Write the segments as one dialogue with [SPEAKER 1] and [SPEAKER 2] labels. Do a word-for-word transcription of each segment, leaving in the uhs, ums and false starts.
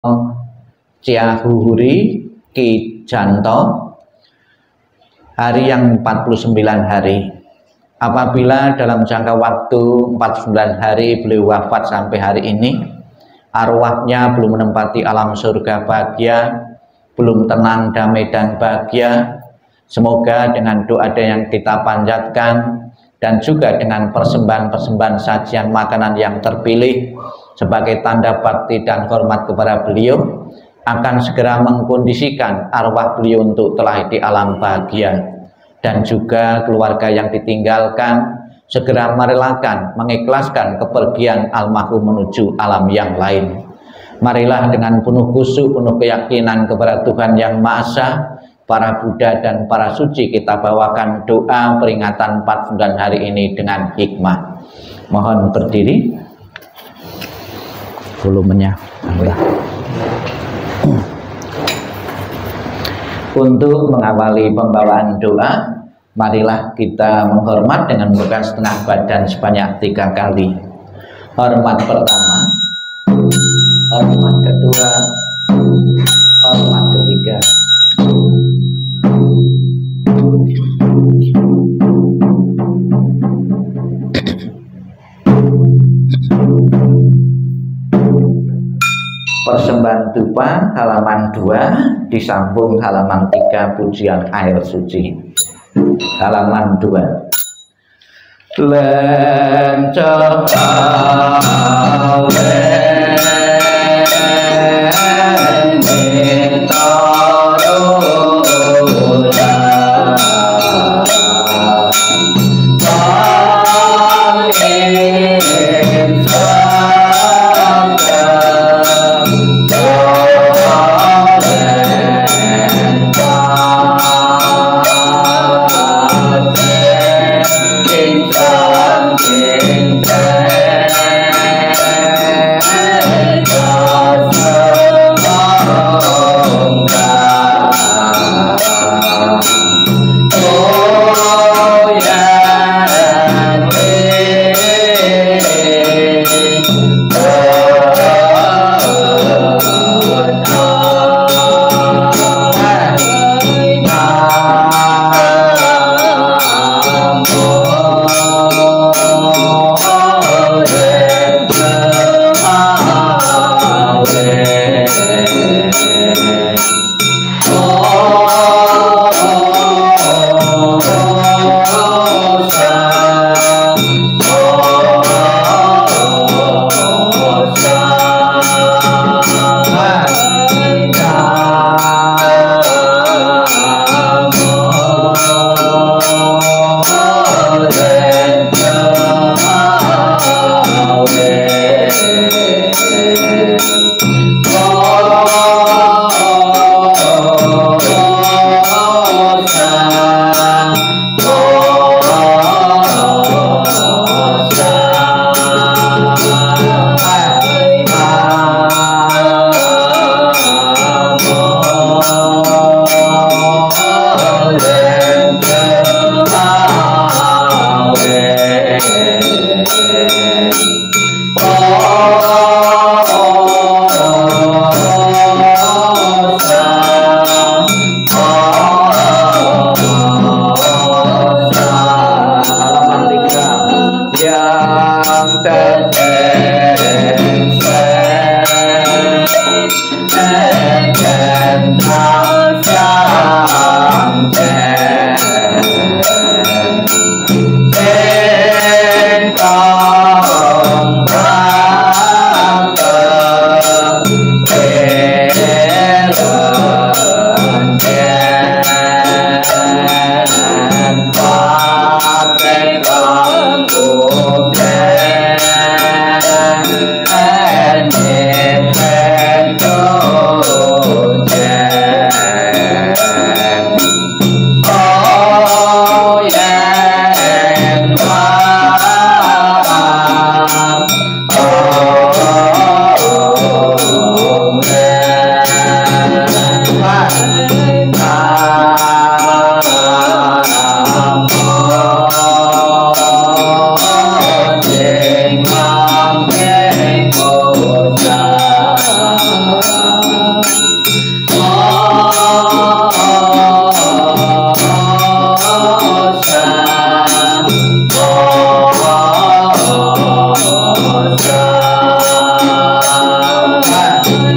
[SPEAKER 1] Ciahuhuri Ki Janto, hari yang empat puluh sembilan hari. Apabila dalam jangka waktu empat puluh sembilan hari beliau wafat sampai hari ini, arwahnya belum menempati alam surga bahagia, belum tenang, damai dan bahagia. Semoga dengan doa yang kita panjatkan dan juga dengan persembahan-persembahan sajian makanan yang terpilih sebagai tanda bakti dan hormat kepada beliau, akan segera mengkondisikan arwah beliau untuk telah di alam bahagia, dan juga keluarga yang ditinggalkan segera merelakan, mengikhlaskan kepergian almarhum menuju alam yang lain. Marilah dengan penuh khusyuk, penuh keyakinan kepada Tuhan Yang Maha Esa, para Buddha dan para suci, kita bawakan doa peringatan empat puluh sembilan hari ini dengan hikmah. Mohon berdiri, volumenya tambah. Untuk mengawali pembawaan doa, marilah kita menghormat dengan memegangkan setengah badan sebanyak tiga kali. Hormat pertama, hormat kedua, hormat ketiga. Persembahan dupa halaman dua disambung halaman tiga pujian air suci. Halaman dua. Lencok awe yeah.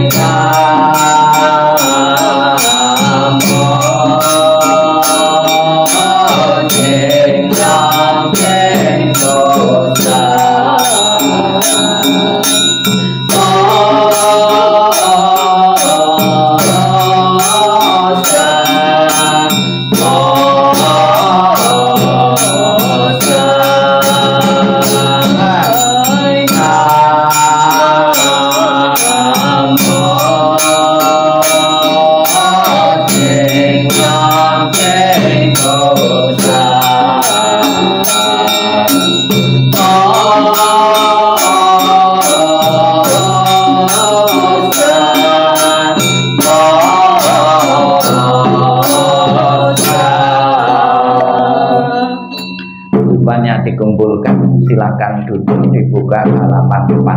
[SPEAKER 1] Dikumpulkan, silakan duduk, dibuka halaman empat.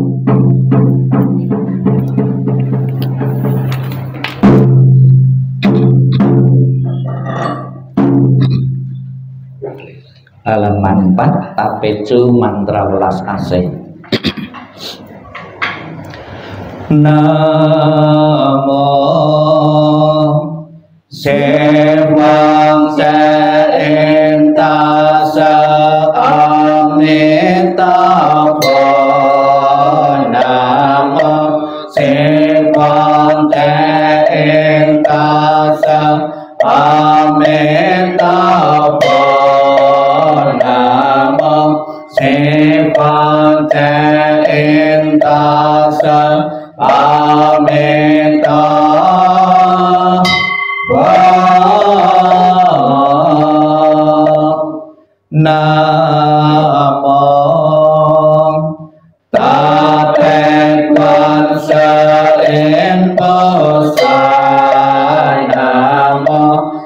[SPEAKER 1] Halaman empat, tapecu mantra welas asih. Namo Sewang Seentasa Amitabha. Namo Sewang Seentasa Amitabha. Namo Sewang Seentasa Amitabha. Namo Tapetuan Sein Posai. Namo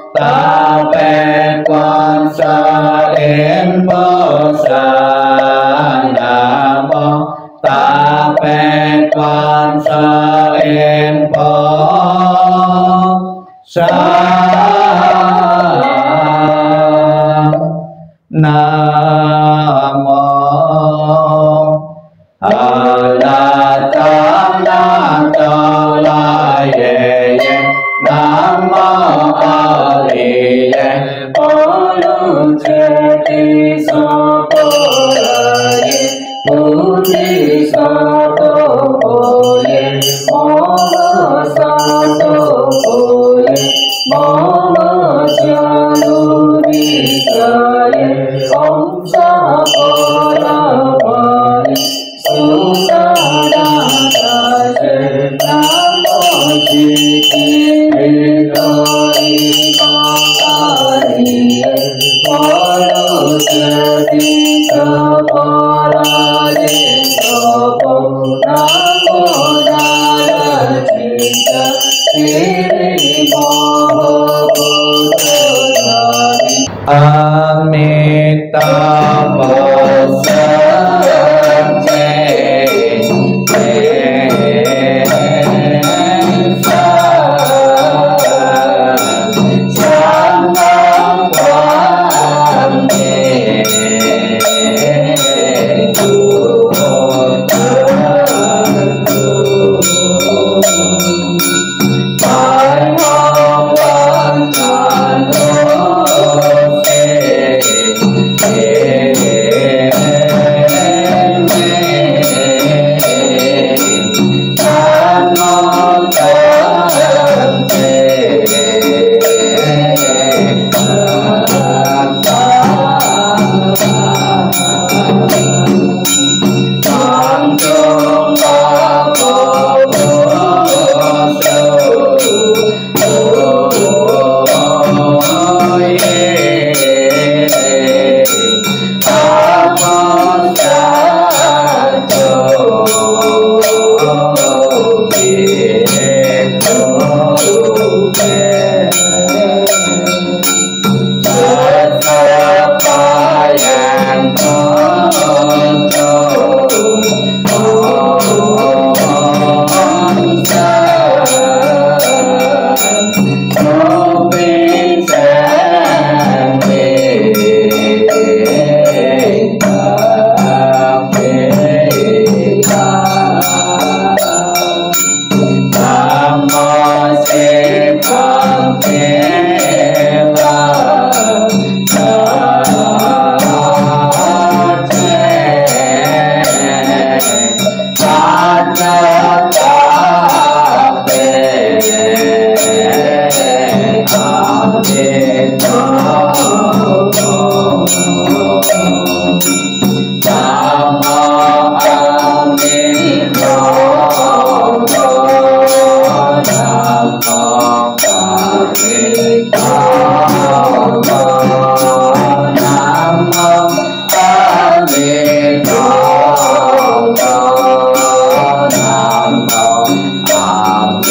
[SPEAKER 1] Tapetuan Sein Posai. Namo Tapetuan Sein Posai. Namo Alatalaye. Namo Aliye Olu Jati Sopolaye Budi Sotopoye Mama Satopoye Mama Jaluri Jaye Om Sapolapane Sutadakase Namo Jiti Hidari Makariye Olu Jati Sopolaye Sopo Namo Dada Cinta Siri Mahaputrasari Amitabha Sanje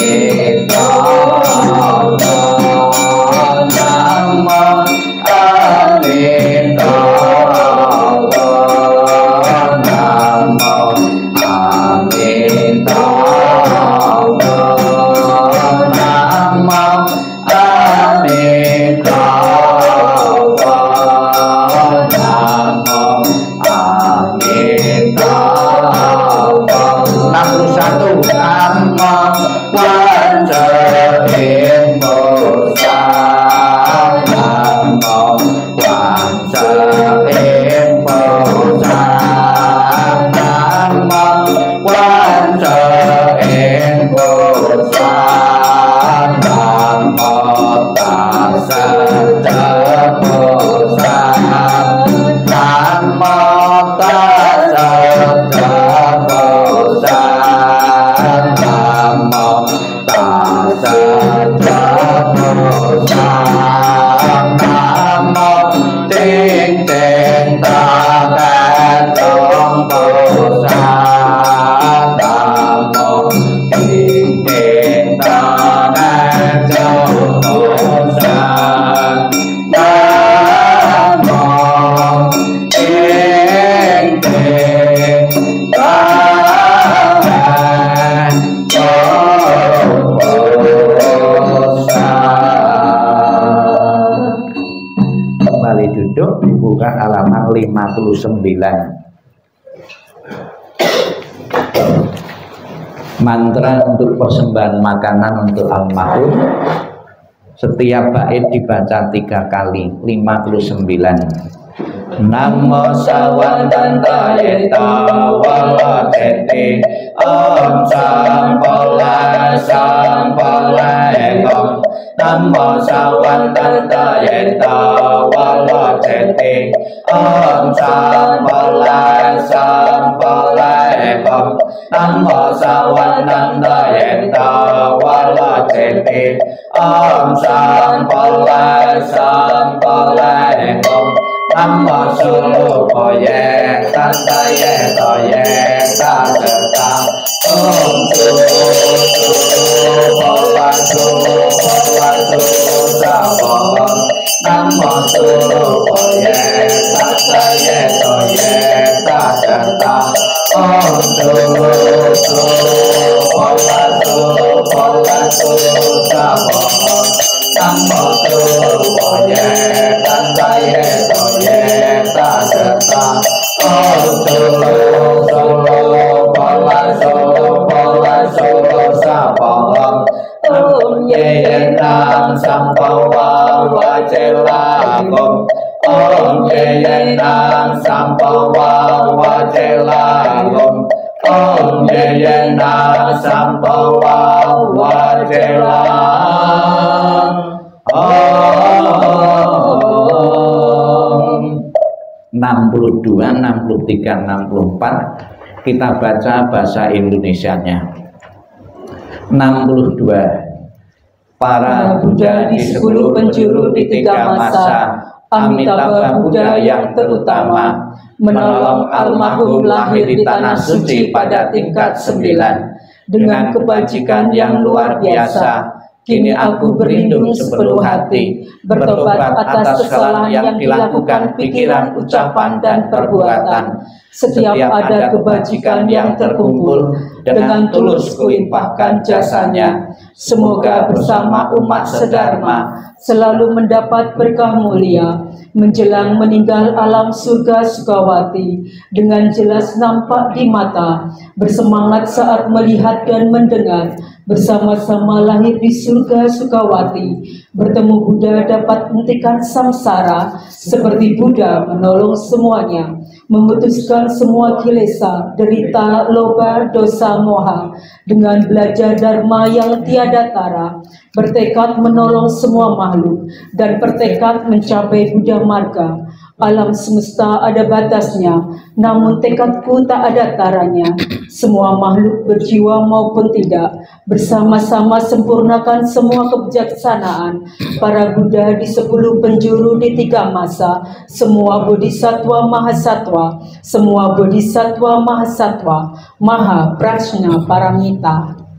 [SPEAKER 1] Halaman lima puluh sembilan. Mantra untuk persembahan makanan untuk almarhum. Setiap bait dibaca tiga kali. lima puluh sembilan. Namo sawandanta yeta wala ceti om sampola sampola ekong. Namo sawandanta yeta wala ceti om sampola sampola ekong. Namo sawandanta yeta wala ceti om sampola sampola ekong. Namo sulu koye tanda ye toye tanda om sulu sulu pola sulu pola sulu sabon. Namo sulu koye tanda ye toye tanda om sulu sulu pola sulu pola sulu sabon. Namo sulu koye tanda ye toye tanda om sulu sulu pola sulu pola sulu sabon. Om ye nang sampawa wajelagom. Om ye nang sampawa wajelagom. Om ye nang sampawa wajelagom. enam puluh dua, enam puluh tiga, enam puluh empat kita baca bahasa Indonesianya. enam puluh dua. Para Buddha di sepuluh penjuru di tiga masa, Amitabha Buddha yang terutama, menolong almarhum lahir di tanah suci pada tingkat sembilan dengan kebajikan yang luar biasa. Kini aku berlindung sepenuh hati, bertobat atas kesalahan yang dilakukan pikiran, ucapan, dan perbuatan. Setiap ada kebajikan yang terkumpul, dengan tulus kulimpahkan jasanya. Semoga bersama umat sedharma selalu mendapat berkah mulia. Menjelang meninggal alam surga Sukawati dengan jelas nampak di mata, bersemangat saat melihat dan mendengar, bersama-sama lahir di surga Sukawati. Bertemu Buddha dapat hentikan samsara, seperti Buddha menolong semuanya, memutuskan semua kilesa, derita, loba, dosa, moha, dengan belajar dharma yang tiada tara, bertekad menolong semua makhluk, dan bertekad mencapai Buddha marga. Alam semesta ada batasnya, namun tekadku tak ada taranya. Semua makhluk berjiwa maupun tidak, bersama-sama sempurnakan semua kebijaksanaan. Para Buddha di sepuluh penjuru di tiga masa, semua bodhisatwa mahasatwa, semua bodhisatwa mahasatwa, maha prajna paramita.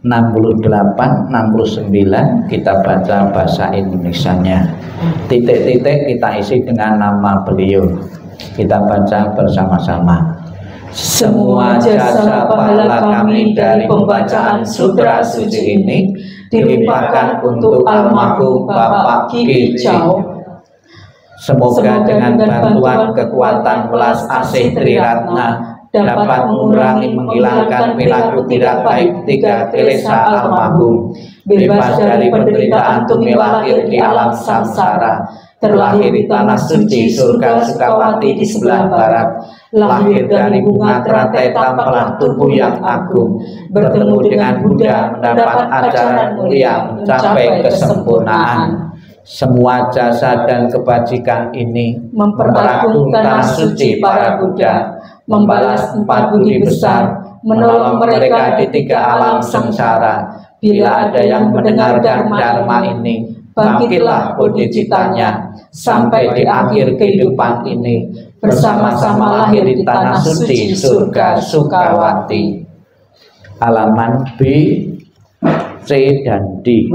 [SPEAKER 1] enam puluh delapan, enam puluh sembilan kita baca bahasa Indonesianya. Titik-titik kita isi dengan nama beliau. Kita baca bersama-sama. Semua jasa pahala kami dari pembacaan sutra suci ini dilimpahkan untuk almarhum Bapak Ki Chao. Semoga dengan bantuan kekuatan welas asih Triratna dapat mengurangi menghilangkan perilaku tidak baik tiga kelesa almarhum, bebas dari penderitaan tumi lahir di alam samsara, terlahir di tanah suci surga Sukawati di sebelah barat, lahir dari bunga teratai tampalah tubuh yang agung, bertemu dengan Buddha mendapat ajaran mulia mencapai kesempurnaan. Semua jasa dan kebajikan ini memperagung tanah suci para Buddha, membalas empat budi besar, menolong mereka di tiga alam sengsara. Bila ada yang mendengar dharma ini, bangkitlah bodhicitanya sampai di akhir kehidupan ini, bersama-sama lahir di tanah suci surga Sukawati. Halaman B, C, dan D.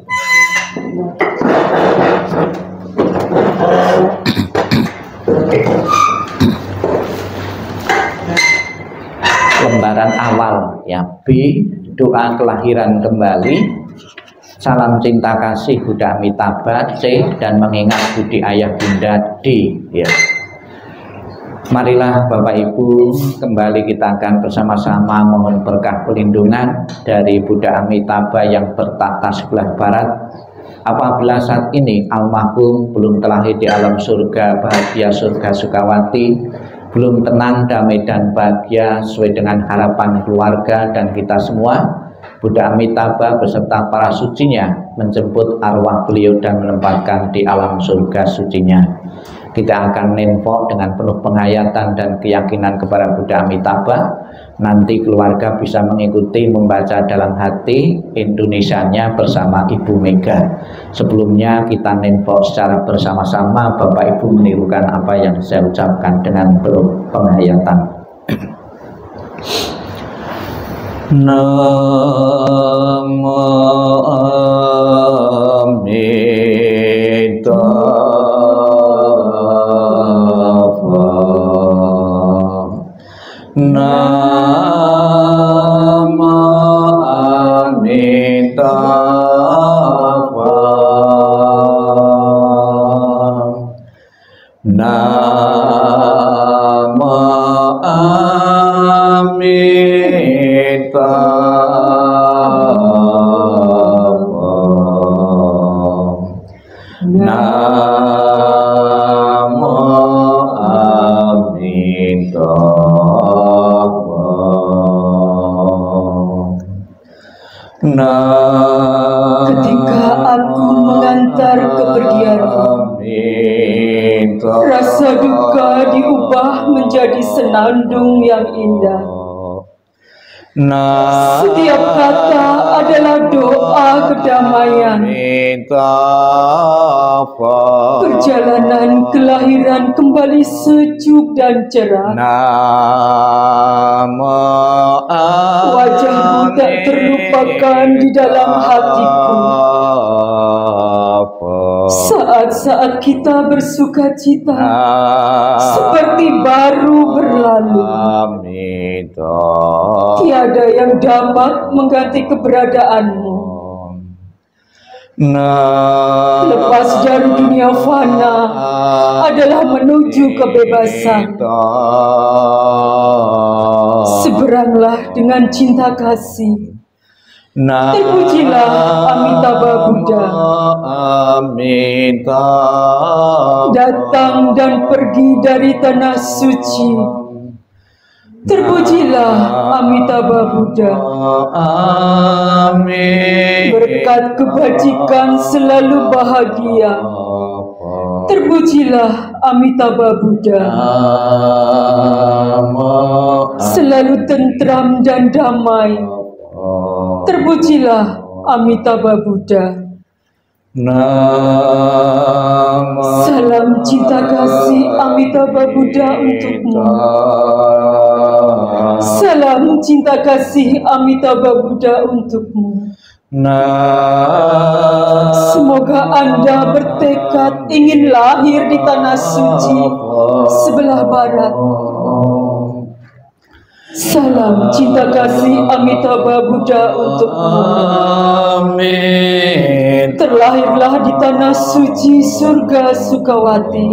[SPEAKER 1] Lembaran awal ya, B, doa kelahiran kembali, salam cinta kasih Buddha Amitabha, C, dan mengingat budi ayah bunda, D ya. Marilah Bapak Ibu, kembali kita akan bersama-sama mohon berkah pelindungan dari Buddha Amitabha yang bertata sebelah barat. Apabila saat ini almarhum belum terlahir di alam surga bahagia surga Sukawati, belum tenang, damai dan bahagia sesuai dengan harapan keluarga dan kita semua, Buddha Amitabha beserta para sucinya menjemput arwah beliau dan menempatkan di alam surga sucinya. Kita akan nenfok dengan penuh penghayatan dan keyakinan kepada Buddha Amitabha. Nanti keluarga bisa mengikuti membaca dalam hati Indonesianya bersama Ibu Mega. Sebelumnya kita nenfok secara bersama-sama, Bapak Ibu menirukan apa yang saya ucapkan dengan penuh penghayatan. Namo Amitabha. Namo Amitabha. Namo Amitabha. Namo Amitabha.
[SPEAKER 2] Ketika aku mengantar kepergianmu, rasa duka diubah menjadi senandung yang indah. Setiap kata adalah doa kedamaian. Perjalanan kelahiran kembali sejuk dan cerah. Wajahmu tak terlupakan di dalam hatiku. Saat-saat kita bersuka cita seperti baru berlalu. Tiada yang dapat mengganti keberadaanmu. Lepas dari dunia fana adalah menuju kebebasan. Seberanglah dengan cinta kasih. Terpujilah Amitabha Buddha, datang dan pergi dari tanah suci. Terpujilah Amitabha Buddha, berkat kebajikan selalu bahagia. Terpujilah Amitabha Buddha, selalu tentram dan damai. Terpujilah Amitabha Buddha. Salam cinta kasih Amitabha Buddha untukmu. Salam cinta kasih Amitabha Buddha untukmu. Semoga Anda bertekad ingin lahir di tanah suci sebelah barat. Salam cinta kasih Amitabha Buddha untukmu.
[SPEAKER 1] Amin.
[SPEAKER 2] Terlahirlah di tanah suci surga Sukawati.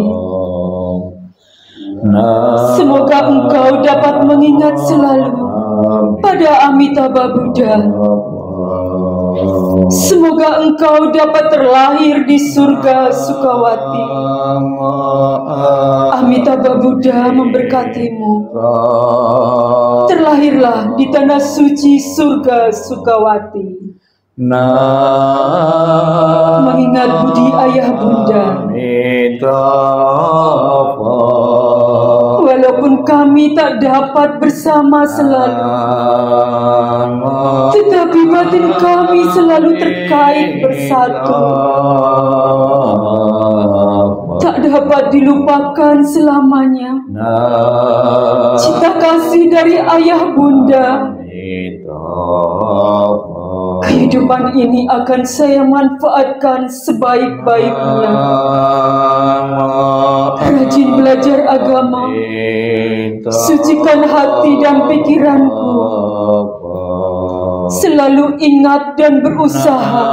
[SPEAKER 2] Semoga engkau dapat mengingat selalu pada Amitabha Buddha. Semoga engkau dapat terlahir di surga Sukawati. Amitabha Buddha memberkatimu. Terlahirlah di tanah suci surga Sukawati. Mengingat budi ayah bunda. Walaupun kami tak dapat bersama selalu, tetapi batin kami selalu terkait bersatu. Tak dapat dilupakan selamanya. Cinta kasih dari ayah bunda. Kehidupan ini akan saya manfaatkan sebaik-baiknya. Rajin belajar agama, sucikan hati dan pikiranku. Selalu ingat dan berusaha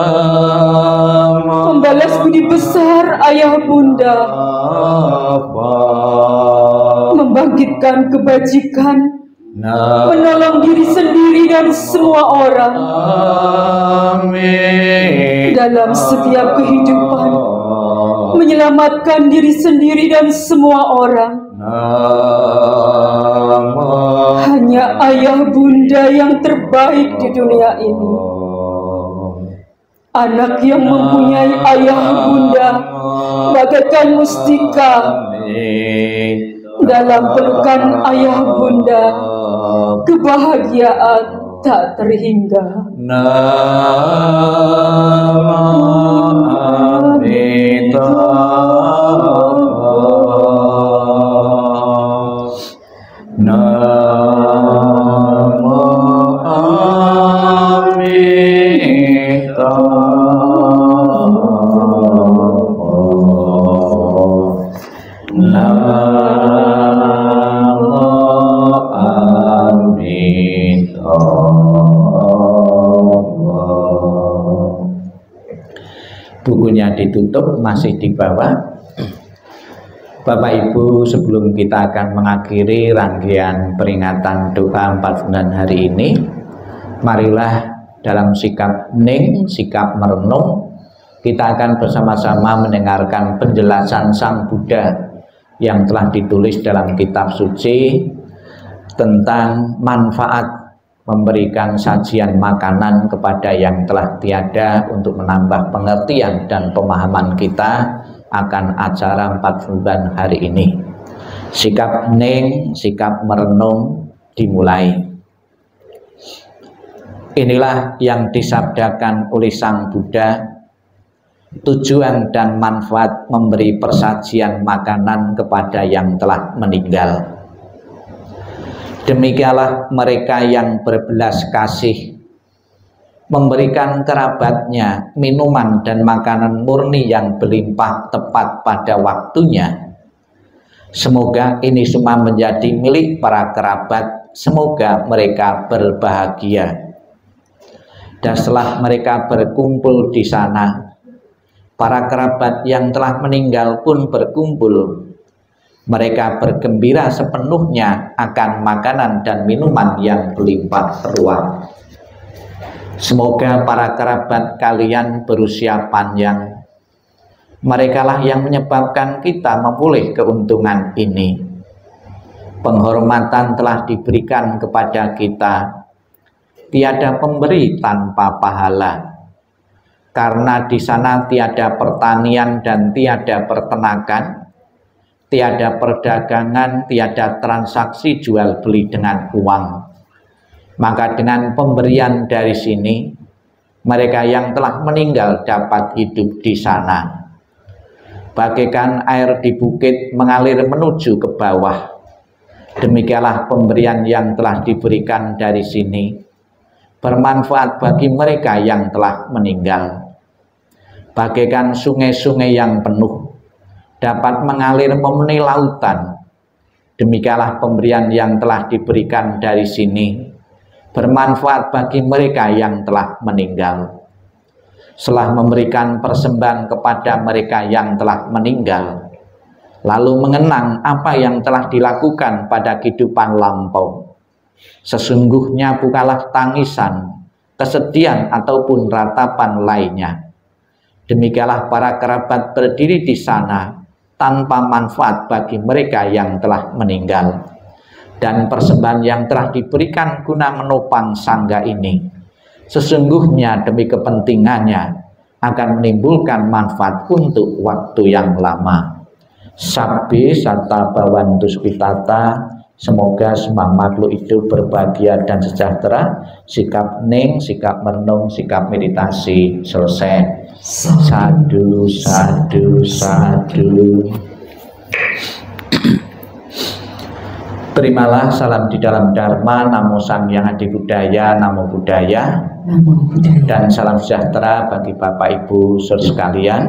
[SPEAKER 2] membalas budi besar ayah bunda, membangkitkan kebajikan, menolong diri sendiri dan semua orang.
[SPEAKER 1] Amin.
[SPEAKER 2] Dalam setiap kehidupan, menyelamatkan diri sendiri dan semua orang. Hanya ayah bunda yang terbaik di dunia ini. Anak yang mempunyai ayah bunda bagaikan mustika. Dalam pelukan ayah bunda, kebahagiaan tak terhingga.
[SPEAKER 1] Bukunya ditutup, masih di bawah. Bapak Ibu, sebelum kita akan mengakhiri rangkaian peringatan doa empat bulan hari ini, marilah dalam sikap hening, sikap merenung, kita akan bersama-sama mendengarkan penjelasan Sang Buddha yang telah ditulis dalam kitab suci tentang manfaat memberikan sajian makanan kepada yang telah tiada untuk menambah pengertian dan pemahaman kita akan acara empat bulan hari ini. Sikap hening, sikap merenung dimulai. Inilah yang disabdakan oleh Sang Buddha, tujuan dan manfaat memberi persajian makanan kepada yang telah meninggal. Demikianlah mereka yang berbelas kasih memberikan kerabatnya minuman dan makanan murni yang berlimpah tepat pada waktunya. Semoga ini semua menjadi milik para kerabat. Semoga mereka berbahagia. Dan setelah mereka berkumpul di sana, para kerabat yang telah meninggal pun berkumpul. Mereka bergembira sepenuhnya akan makanan dan minuman yang berlimpah ruah. Semoga para kerabat kalian berusia panjang. Merekalah yang menyebabkan kita memperoleh keuntungan ini. Penghormatan telah diberikan kepada kita. Tiada pemberi tanpa pahala. Karena di sana tiada pertanian dan tiada peternakan. Tiada perdagangan, tiada transaksi jual beli dengan uang. Maka dengan pemberian dari sini, mereka yang telah meninggal dapat hidup di sana. Bagaikan air di bukit mengalir menuju ke bawah, Demikianlah pemberian yang telah diberikan dari sini bermanfaat bagi mereka yang telah meninggal. Bagaikan sungai-sungai yang penuh dapat mengalir memenuhi lautan, demikianlah pemberian yang telah diberikan dari sini bermanfaat bagi mereka yang telah meninggal. Setelah memberikan persembahan kepada mereka yang telah meninggal, lalu mengenang apa yang telah dilakukan pada kehidupan lampau, sesungguhnya bukanlah tangisan, kesedihan ataupun ratapan lainnya. Demikianlah para kerabat berdiri di sana tanpa manfaat bagi mereka yang telah meninggal. Dan persembahan yang telah diberikan guna menopang sangga ini, sesungguhnya demi kepentingannya akan menimbulkan manfaat untuk waktu yang lama. Sabbi Satta Bhavantus Pitata, semoga semua makhluk hidup berbahagia dan sejahtera. Sikap ning, sikap merenung, sikap meditasi selesai. Sadu, sadu, sadu. Terimalah salam di dalam Dharma, Namo Sang Hyang Adi Budaya, Namo Buddhaya,
[SPEAKER 2] Namo Buddhaya.
[SPEAKER 1] Dan salam sejahtera bagi Bapak Ibu saudara sekalian.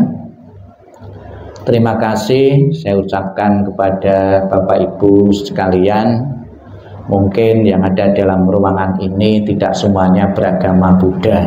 [SPEAKER 1] Terima kasih saya ucapkan kepada Bapak Ibu sekalian. Mungkin yang ada dalam ruangan ini tidak semuanya beragama Buddha,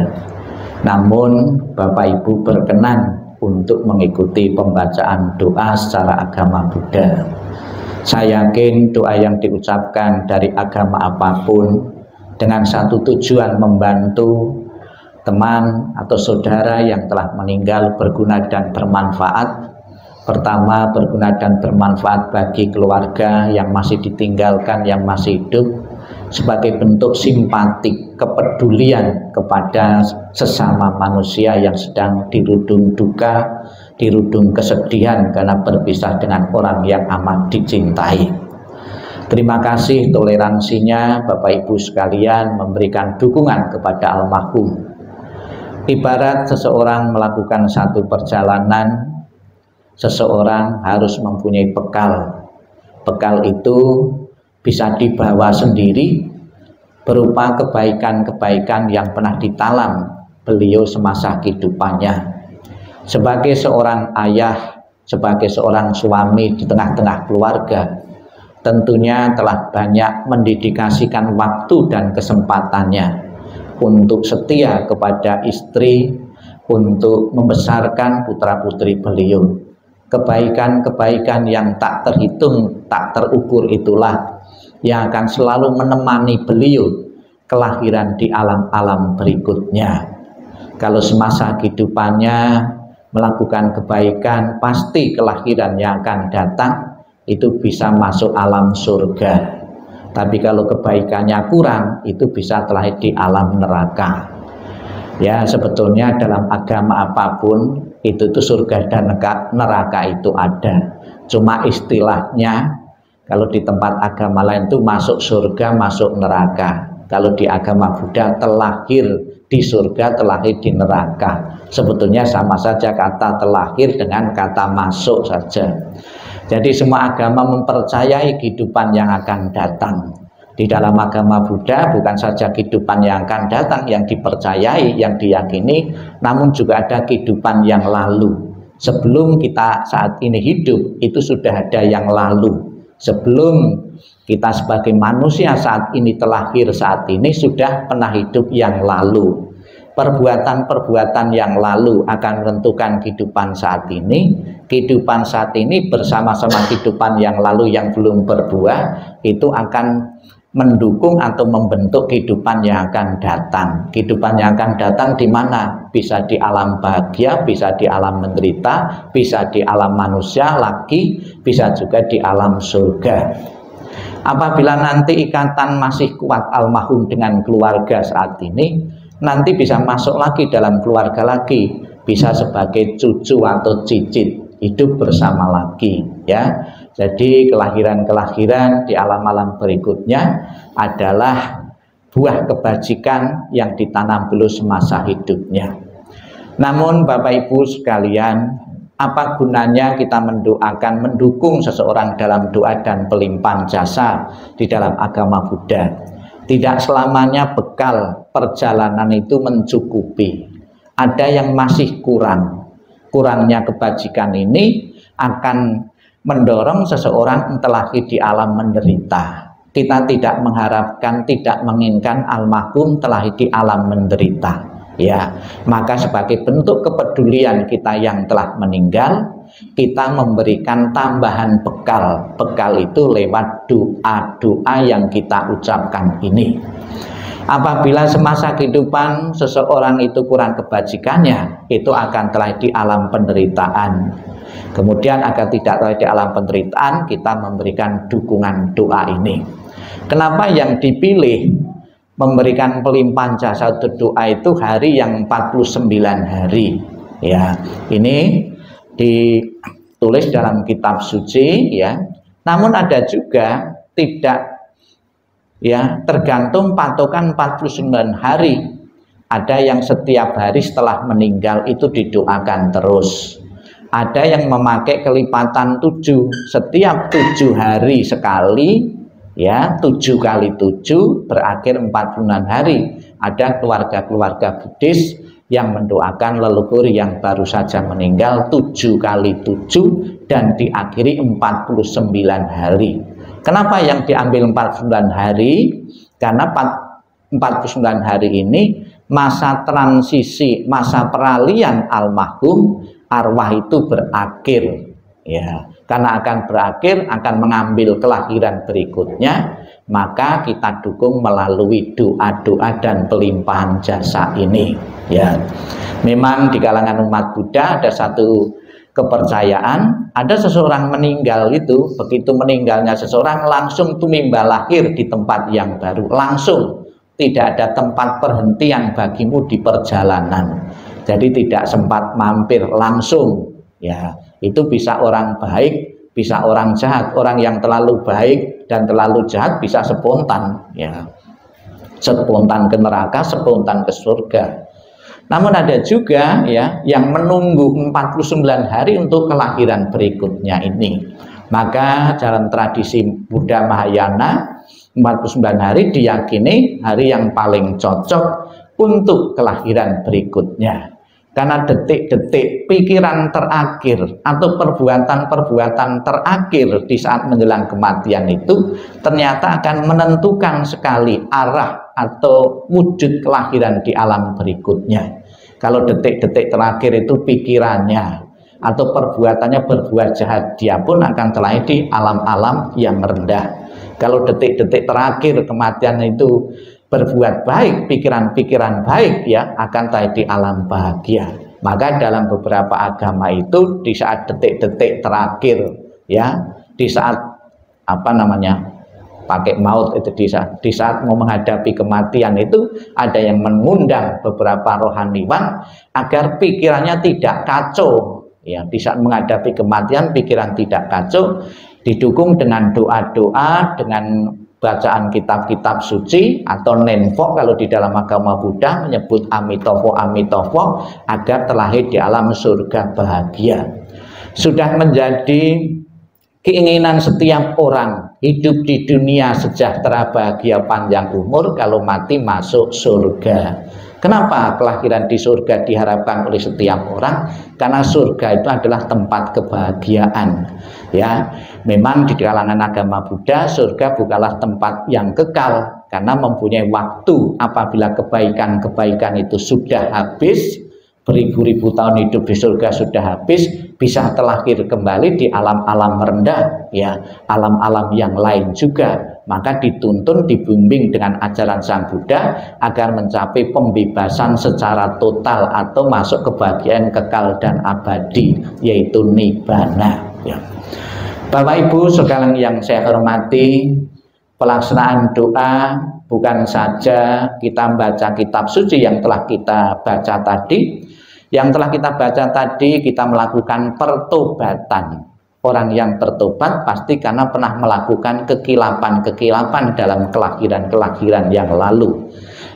[SPEAKER 1] namun Bapak Ibu berkenan untuk mengikuti pembacaan doa secara agama Buddha. Saya yakin doa yang diucapkan dari agama apapun dengan satu tujuan membantu teman atau saudara yang telah meninggal berguna dan bermanfaat. Pertama, berguna dan bermanfaat bagi keluarga yang masih ditinggalkan, yang masih hidup, sebagai bentuk simpatik, kepedulian kepada sesama manusia yang sedang dirudung duka, dirudung kesedihan karena berpisah dengan orang yang amat dicintai. Terima kasih toleransinya Bapak Ibu sekalian memberikan dukungan kepada almarhum. Ibarat seseorang melakukan satu perjalanan, seseorang harus mempunyai bekal. Bekal itu bisa dibawa sendiri berupa kebaikan-kebaikan yang pernah ditalam beliau semasa kehidupannya. Sebagai seorang ayah, sebagai seorang suami di tengah-tengah keluarga, tentunya telah banyak mendedikasikan waktu dan kesempatannya untuk setia kepada istri, untuk membesarkan putra-putri beliau. Kebaikan-kebaikan yang tak terhitung, tak terukur itulah yang akan selalu menemani beliau kelahiran di alam-alam berikutnya. Kalau semasa kehidupannya melakukan kebaikan, pasti kelahiran yang akan datang itu bisa masuk alam surga. Tapi kalau kebaikannya kurang, itu bisa terlahir di alam neraka. Ya, sebetulnya dalam agama apapun itu tuh surga dan neraka itu ada. Cuma istilahnya kalau di tempat agama lain itu masuk surga, masuk neraka. Kalau di agama Buddha terlahir di surga, terlahir di neraka. Sebetulnya sama saja kata terlahir dengan kata masuk saja. Jadi semua agama mempercayai kehidupan yang akan datang. Di dalam agama Buddha bukan saja kehidupan yang akan datang yang dipercayai, yang diyakini, namun juga ada kehidupan yang lalu. Sebelum kita saat ini hidup, itu sudah ada yang lalu. Sebelum kita sebagai manusia saat ini terlahir saat ini sudah pernah hidup yang lalu. Perbuatan-perbuatan yang lalu akan menentukan kehidupan saat ini. Kehidupan saat ini bersama-sama kehidupan yang lalu yang belum berbuah itu akan mendukung atau membentuk kehidupan yang akan datang. Kehidupan yang akan datang di mana? Bisa di alam bahagia, bisa di alam menderita, bisa di alam manusia lagi, bisa juga di alam surga. Apabila nanti ikatan masih kuat almarhum dengan keluarga saat ini, nanti bisa masuk lagi dalam keluarga lagi, bisa sebagai cucu atau cicit, hidup bersama lagi, ya. Jadi kelahiran-kelahiran di alam-alam berikutnya adalah buah kebajikan yang ditanam beliau semasa hidupnya. Namun Bapak Ibu sekalian, Apa gunanya kita mendoakan, mendukung seseorang dalam doa dan pelimpahan jasa di dalam agama Buddha? Tidak selamanya bekal perjalanan itu mencukupi. Ada yang masih kurang. Kurangnya kebajikan ini akan mendorong seseorang entelahir di alam menderita. Kita tidak mengharapkan, tidak menginginkan almarhum terlahir di alam menderita. Ya, maka sebagai bentuk kepedulian kita yang telah meninggal, kita memberikan tambahan bekal. Bekal itu lewat doa-doa yang kita ucapkan ini. Apabila semasa kehidupan seseorang itu kurang kebajikannya, itu akan terlahir di alam penderitaan. Kemudian agar tidak terlahir di alam penderitaan, kita memberikan dukungan doa ini. Kenapa yang dipilih memberikan pelimpahan jasa doa itu hari yang empat puluh sembilan hari? Ya, ini ditulis dalam kitab suci ya. Namun ada juga tidak, ya, tergantung patokan empat puluh sembilan hari. Ada yang setiap hari setelah meninggal itu didoakan terus. Ada yang memakai kelipatan tujuh, setiap tujuh hari sekali. Ya, tujuh kali tujuh berakhir empat puluh sembilan hari. Ada keluarga-keluarga Buddhis yang mendoakan leluhur yang baru saja meninggal tujuh kali tujuh dan diakhiri empat puluh sembilan hari. Kenapa yang diambil empat puluh sembilan hari? Karena empat puluh sembilan hari ini masa transisi, masa peralihan almarhum, arwah itu berakhir. Ya, karena akan berakhir, akan mengambil kelahiran berikutnya, maka kita dukung melalui doa-doa dan pelimpahan jasa ini. Ya, memang di kalangan umat Buddha ada satu kepercayaan, ada seseorang meninggal itu, begitu meninggalnya seseorang langsung tumimba lahir di tempat yang baru, langsung, tidak ada tempat perhentian bagimu di perjalanan. Jadi tidak sempat mampir, langsung. Ya, itu bisa orang baik, bisa orang jahat. Orang yang terlalu baik dan terlalu jahat bisa spontan, ya, spontan ke neraka, spontan ke surga. Namun ada juga ya yang menunggu empat puluh sembilan hari untuk kelahiran berikutnya ini. Maka dalam tradisi Buddha Mahayana, empat puluh sembilan hari diyakini hari yang paling cocok untuk kelahiran berikutnya. Karena detik-detik pikiran terakhir atau perbuatan-perbuatan terakhir di saat menjelang kematian itu ternyata akan menentukan sekali arah atau wujud kelahiran di alam berikutnya. Kalau detik-detik terakhir itu pikirannya atau perbuatannya berbuat jahat, dia pun akan terlahir di alam-alam yang rendah. Kalau detik-detik terakhir kematian itu berbuat baik, pikiran-pikiran baik, ya, akan terlahir di alam bahagia. Maka dalam beberapa agama itu di saat detik-detik terakhir, ya, di saat apa namanya pakai maut itu, di saat, di saat mau menghadapi kematian itu ada yang mengundang beberapa rohaniwan agar pikirannya tidak kacau, ya, di saat menghadapi kematian pikiran tidak kacau, didukung dengan doa-doa, dengan bacaan kitab-kitab suci atau nenfok kalau di dalam agama Buddha menyebut amitofo amitofo agar terlahir di alam surga bahagia. Sudah menjadi keinginan setiap orang hidup di dunia sejahtera bahagia panjang umur, kalau mati masuk surga. Kenapa kelahiran di surga diharapkan oleh setiap orang? Karena surga itu adalah tempat kebahagiaan. Ya, memang di kalangan agama Buddha surga bukanlah tempat yang kekal karena mempunyai waktu. Apabila kebaikan-kebaikan itu sudah habis, beribu-ribu tahun hidup di surga sudah habis, bisa terlahir kembali di alam-alam rendah, ya, alam-alam yang lain juga. Maka dituntun, dibimbing dengan ajaran Sang Buddha agar mencapai pembebasan secara total atau masuk kebahagiaan kekal dan abadi, yaitu nibbana. Ya. Bapak Ibu sekalian yang saya hormati, pelaksanaan doa bukan saja kita membaca kitab suci yang telah kita baca tadi, yang telah kita baca tadi kita melakukan pertobatan. Orang yang bertobat pasti karena pernah melakukan kekilapan-kekilapan dalam kelahiran-kelahiran yang lalu.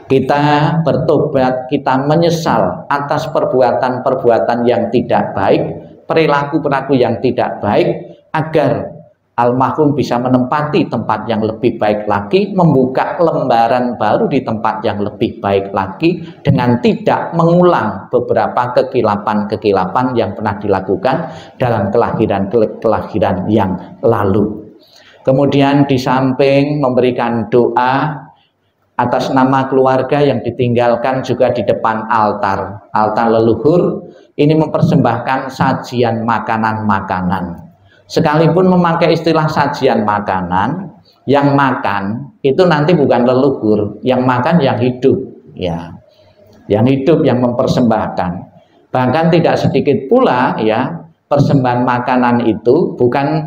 [SPEAKER 1] Kita bertobat, kita menyesal atas perbuatan-perbuatan yang tidak baik, perilaku-perilaku yang tidak baik agar almarhum bisa menempati tempat yang lebih baik lagi, membuka lembaran baru di tempat yang lebih baik lagi dengan tidak mengulang beberapa kekilapan-kekilapan yang pernah dilakukan dalam kelahiran-kelahiran yang lalu. Kemudian di samping memberikan doa atas nama keluarga yang ditinggalkan juga di depan altar, altar leluhur, ini mempersembahkan sajian makanan-makanan. Sekalipun memakai istilah sajian makanan, yang makan itu nanti bukan leluhur, yang makan yang hidup, ya, yang hidup yang mempersembahkan. Bahkan tidak sedikit pula ya persembahan makanan itu bukan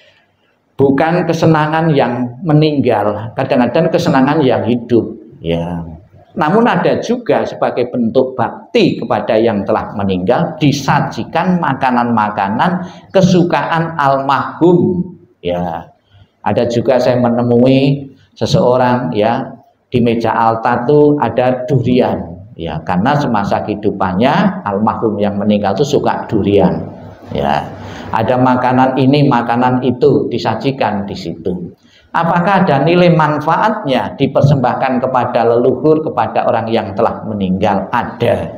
[SPEAKER 1] bukan kesenangan yang meninggal, kadang-kadang kesenangan yang hidup, ya. Namun ada juga sebagai bentuk bakti kepada yang telah meninggal disajikan makanan-makanan kesukaan almarhum, ya. Ada juga saya menemui seseorang ya di meja altar itu ada durian, ya, karena semasa kehidupannya almarhum yang meninggal itu suka durian, ya. Ada makanan ini, makanan itu disajikan di situ. Apakah ada nilai manfaatnya dipersembahkan kepada leluhur, kepada orang yang telah meninggal? Ada.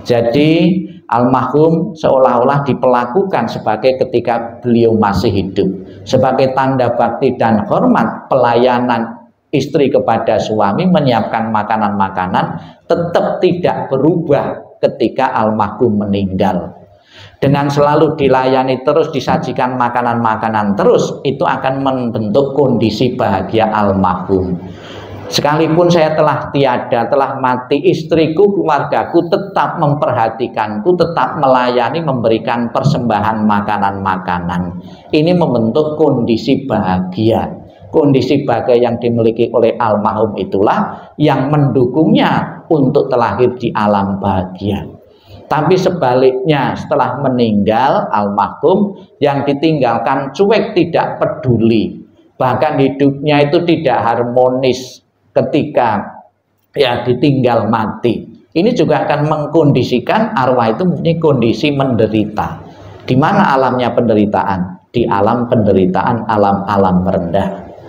[SPEAKER 1] Jadi almarhum seolah-olah diperlakukan sebagai ketika beliau masih hidup, sebagai tanda bakti dan hormat pelayanan istri kepada suami, menyiapkan makanan-makanan tetap tidak berubah ketika almarhum meninggal. Dengan selalu dilayani terus, disajikan makanan-makanan terus, itu akan membentuk kondisi bahagia almarhum. Sekalipun saya telah tiada, telah mati, istriku, keluargaku tetap memperhatikanku, tetap melayani, memberikan persembahan makanan-makanan. Ini membentuk kondisi bahagia. Kondisi bahagia yang dimiliki oleh almarhum itulah yang mendukungnya untuk terlahir di alam bahagia. Tapi sebaliknya setelah meninggal almarhum, yang ditinggalkan cuek, tidak peduli, bahkan hidupnya itu tidak harmonis ketika ya ditinggal mati. Ini juga akan mengkondisikan arwah itu mempunyai kondisi menderita. Di mana alamnya penderitaan? Di alam penderitaan, alam-alam rendah.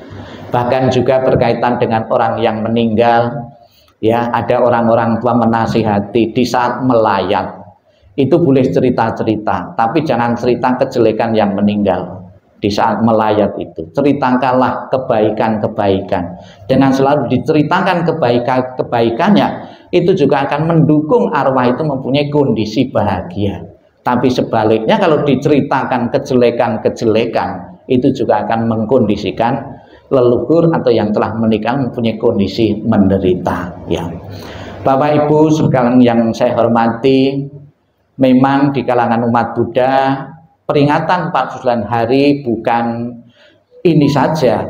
[SPEAKER 1] Bahkan juga berkaitan dengan orang yang meninggal. Ya, ada orang-orang tua menasihati di saat melayat itu boleh cerita-cerita, tapi jangan cerita kejelekan yang meninggal. Di saat melayat itu ceritakanlah kebaikan-kebaikan. Dengan selalu diceritakan kebaikan-kebaikannya, itu juga akan mendukung arwah itu mempunyai kondisi bahagia. Tapi sebaliknya kalau diceritakan kejelekan-kejelekan, itu juga akan mengkondisikan leluhur atau yang telah menikah mempunyai kondisi menderita, ya. Bapak Ibu sekalian yang saya hormati, memang di kalangan umat Buddha peringatan empat puluh sembilan hari bukan ini saja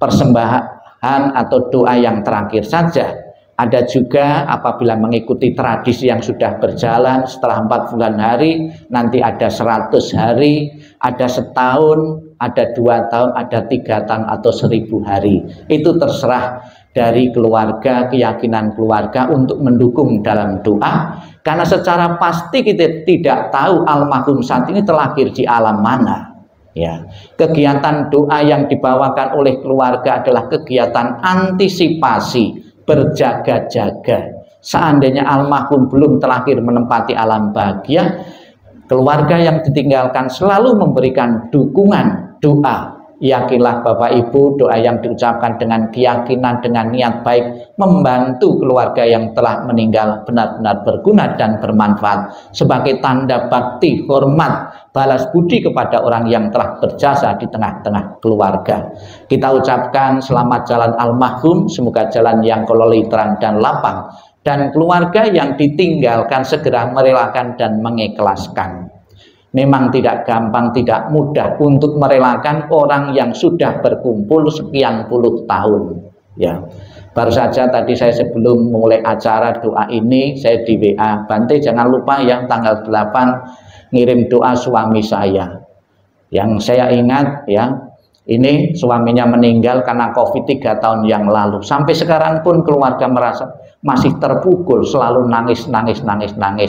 [SPEAKER 1] persembahan atau doa yang terakhir saja. Ada juga apabila mengikuti tradisi yang sudah berjalan setelah empat puluh sembilan hari, nanti ada seratus hari, ada setahun, ada dua tahun, ada tiga tahun atau seribu hari. Itu terserah dari keluarga, keyakinan keluarga untuk mendukung dalam doa. Karena secara pasti kita tidak tahu almarhum saat ini terlahir di alam mana. Ya, kegiatan doa yang dibawakan oleh keluarga adalah kegiatan antisipasi, berjaga-jaga. Seandainya almarhum belum terlahir menempati alam bahagia, keluarga yang ditinggalkan selalu memberikan dukungan doa. Yakinlah Bapak Ibu, doa yang diucapkan dengan keyakinan, dengan niat baik, membantu keluarga yang telah meninggal benar-benar berguna dan bermanfaat sebagai tanda bakti, hormat, balas budi kepada orang yang telah berjasa di tengah-tengah keluarga. Kita ucapkan selamat jalan almarhum, semoga jalan yang kololi terang dan lapang, dan keluarga yang ditinggalkan segera merelakan dan mengikhlaskan. Memang tidak gampang, tidak mudah untuk merelakan orang yang sudah berkumpul sekian puluh tahun. Ya, baru saja tadi saya sebelum mulai acara doa ini, saya di W A, Bante jangan lupa ya tanggal delapan ngirim doa suami saya. Yang saya ingat ya, ini suaminya meninggal karena COVID tiga tahun yang lalu. Sampai sekarang pun keluarga merasa masih terpukul, selalu nangis, nangis, nangis, nangis.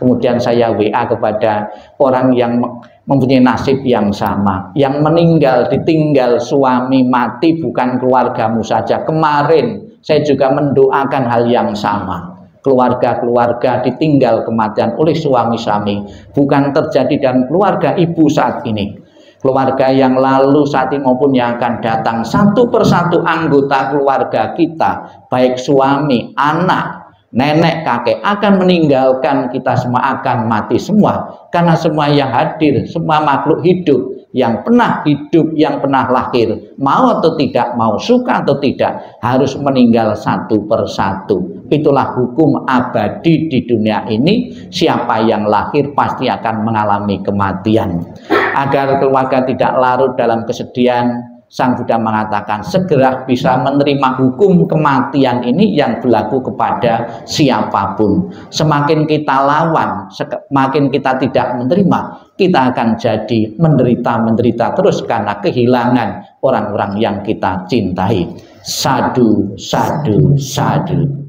[SPEAKER 1] kemudian saya W A kepada orang yang mempunyai nasib yang sama, yang meninggal ditinggal suami mati, bukan keluargamu saja. Kemarin saya juga mendoakan hal yang sama, keluarga-keluarga ditinggal kematian oleh suami-suami, bukan terjadi dalam keluarga ibu saat ini, keluarga yang lalu saat ini maupun yang akan datang. Satu persatu anggota keluarga kita, baik suami, anak, nenek, kakek akan meninggalkan kita semua, akan mati semua. Karena semua yang hadir, semua makhluk hidup yang pernah hidup, yang pernah lahir, mau atau tidak, mau suka atau tidak, harus meninggal satu persatu. Itulah hukum abadi di dunia ini. Siapa yang lahir pasti akan mengalami kematian. Agar keluarga tidak larut dalam kesedihan, Sang Buddha mengatakan segera bisa menerima hukum kematian ini yang berlaku kepada siapapun. Semakin kita lawan, semakin kita tidak menerima, kita akan jadi menderita-menderita terus karena kehilangan orang-orang yang kita cintai. Sadu, sadu, sadu.